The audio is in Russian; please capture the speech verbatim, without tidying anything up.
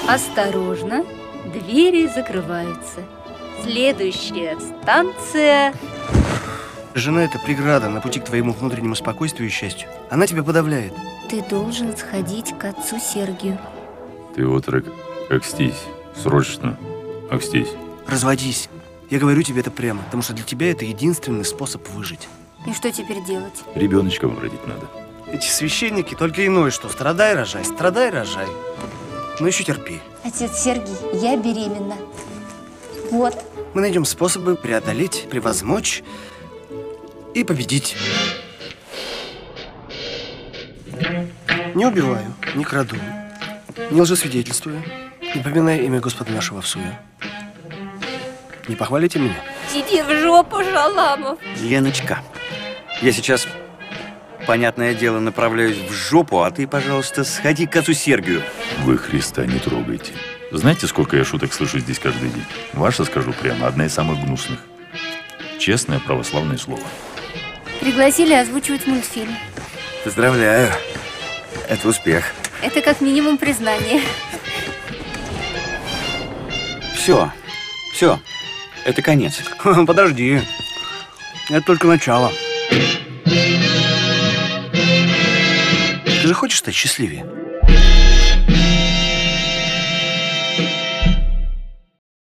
Осторожно, двери закрываются. Следующая станция... Жена – это преграда на пути к твоему внутреннему спокойствию и счастью. Она тебя подавляет. Ты должен сходить к отцу Сергию. Ты, отрок, окстись. Срочно окстись. Разводись. Я говорю тебе это прямо, потому что для тебя это единственный способ выжить. И что теперь делать? Ребеночка вам родить надо. Эти священники только иное что. Страдай, рожай, страдай, рожай. Ну еще терпи. Отец Сергий, я беременна. Вот. Мы найдем способы преодолеть, превозмочь и победить. Не убиваю, не краду, не лжесвидетельствую, не поминая имя Господа нашего в суе. Не похвалите меня? Иди в жопу, Шаламов. Леночка, я сейчас, понятное дело, направляюсь в жопу, а ты, пожалуйста, сходи к отцу Сергию. Вы Христа не трогайте. Знаете, сколько я шуток слышу здесь каждый день? Ваша, скажу прямо, одна из самых гнусных. Честное православное слово. Пригласили озвучивать мультфильм. Поздравляю. Это успех. Это как минимум признание. Все. Все. Это конец. Подожди. Это только начало. Ты же хочешь стать счастливее?